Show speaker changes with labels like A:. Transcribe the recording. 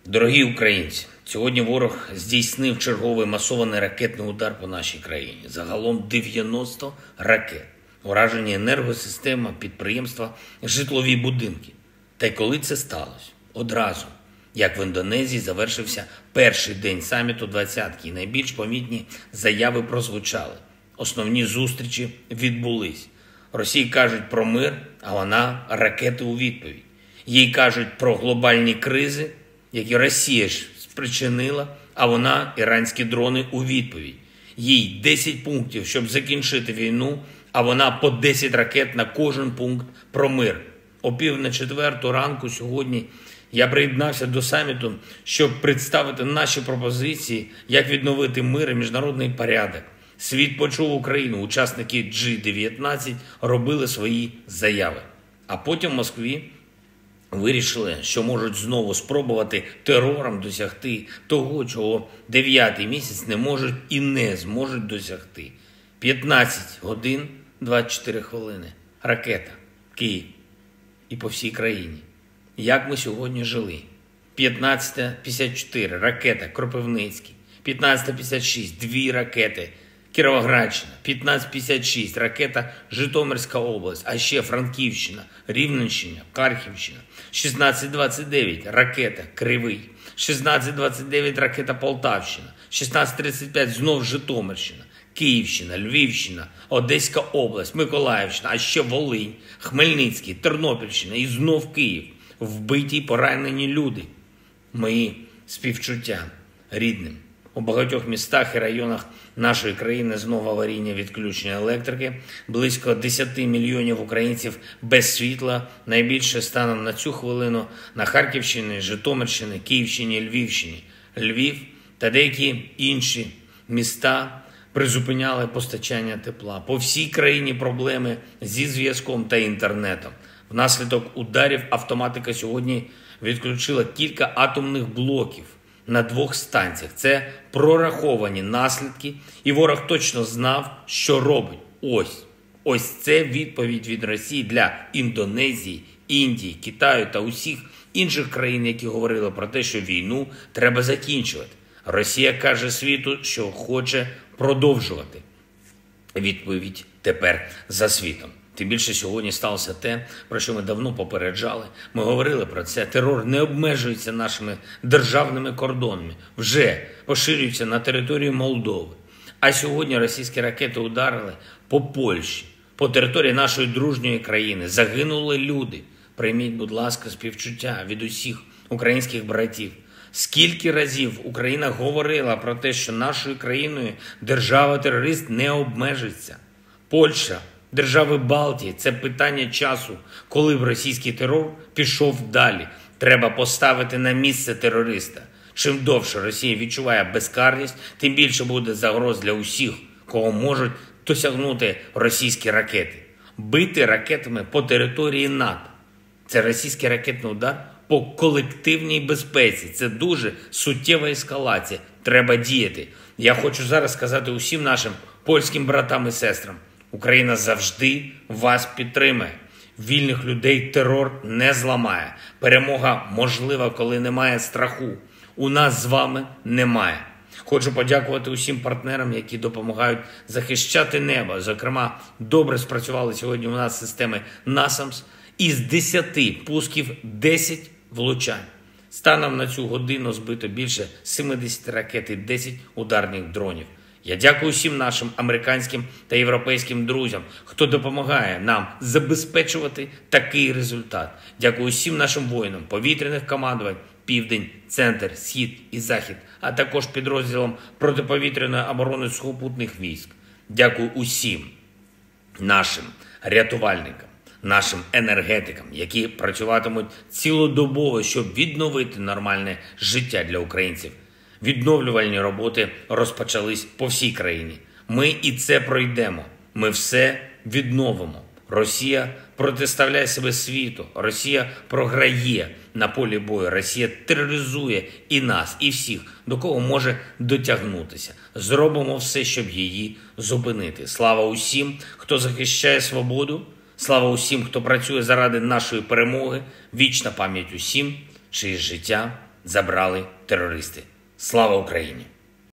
A: Дорогі українці, сьогодні ворог здійснив черговий масований ракетний удар по нашій країні. Загалом 90 ракет. Уражені енергосистема, підприємства, житлові будинки. Та й коли це сталося? Одразу, як в Індонезії завершився перший день саміту «двадцятки», і найбільш помітні заяви прозвучали. Основні зустрічі відбулись. Росії кажуть про мир, а вона ракети у відповідь. Їй кажуть про глобальні кризи, які Росія ж спричинила, а вона іранські дрони у відповідь. Їй 10 пунктів, щоб закінчити війну, а вона по 10 ракет на кожен пункт про мир. О 3:45 ранку сьогодні я приєднався до саміту, щоб представити наші пропозиції, як відновити мир і міжнародний порядок. Світ почув Україну, учасники G19 робили свої заяви. А потім в Москві вирішили, що можуть знову спробувати терором досягти того, чого 9-й місяць не можуть і не зможуть досягти. 15 годин 24 хвилини. Ракета. Київ. І по всій країні. Як ми сьогодні жили? 15:54. Ракета. Кропивницький. 15:56. 2 ракети. Кіровоградщина. 15:56. Ракета Житомирська область. А ще Франківщина, Рівненщина, Харківщина. 16:29. Ракета Кривий. 16:29. Ракета Полтавщина. 16:35. Знов Житомирщина. Київщина, Львівщина, Одеська область, Миколаївщина, а ще Волинь, Хмельницький, Тернопільщина і знов Київ. Вбиті й поранені люди. Мої співчуття рідним. У багатьох містах і районах нашої країни знову аварійне відключення електрики. Близько 10 мільйонів українців без світла. Найбільше станом на цю хвилину на Харківщині, Житомирщині, Київщині, Львівщині. Львів та деякі інші міста призупиняли постачання тепла. По всій країні проблеми зі зв'язком та інтернетом. Внаслідок ударів автоматика сьогодні відключила кілька атомних блоків на 2 станціях. Це прораховані наслідки, і ворог точно знав, що робить. Ось це відповідь від Росії для Індонезії, Індії, Китаю та усіх інших країн, які говорили про те, що війну треба закінчувати. Росія каже світу, що хоче продовжувати. Відповідь тепер за світом. Тим більше сьогодні сталося те, про що ми давно попереджали. Ми говорили про це. Терор не обмежується нашими державними кордонами. Вже поширюється на територію Молдови. А сьогодні російські ракети ударили по Польщі, по території нашої дружньої країни. Загинули люди. Прийміть, будь ласка, співчуття від усіх українських братів. Скільки разів Україна говорила про те, що нашою країною держава-терорист не обмежиться. Польща, держави Балтії – це питання часу, коли б російський терор пішов далі. Треба поставити на місце терориста. Чим довше Росія відчуває безкарність, тим більше буде загроз для усіх, кого можуть досягнути російські ракети. Бити ракетами по території НАТО – це російський ракетний удар по колективній безпеці. Це дуже суттєва ескалація. Треба діяти. Я хочу зараз сказати усім нашим польським братам і сестрам. Україна завжди вас підтримає. Вільних людей терор не зламає. Перемога можлива, коли немає страху. У нас з вами немає. Хочу подякувати усім партнерам, які допомагають захищати небо. Зокрема, добре спрацювали сьогодні у нас системи NASAMS. Із 10 пусків 10 влучань. Станом на цю годину збито більше 70 ракет і 10 ударних дронів. Я дякую всім нашим американським та європейським друзям, хто допомагає нам забезпечувати такий результат. Дякую всім нашим воїнам, повітряних командувань, Південь, Центр, Схід і Захід, а також підрозділам протиповітряної оборони сухопутних військ. Дякую усім нашим рятувальникам, нашим енергетикам, які працюватимуть цілодобово, щоб відновити нормальне життя для українців. Відновлювальні роботи розпочались по всій країні. Ми і це пройдемо. Ми все відновимо. Росія протиставляє себе світу. Росія програє на полі бою. Росія тероризує і нас, і всіх, до кого може дотягнутися. Зробимо все, щоб її зупинити. Слава усім, хто захищає свободу. Слава усім, хто працює заради нашої перемоги. Вічна пам'ять усім, чиє життя забрали терористи. Слава Україні!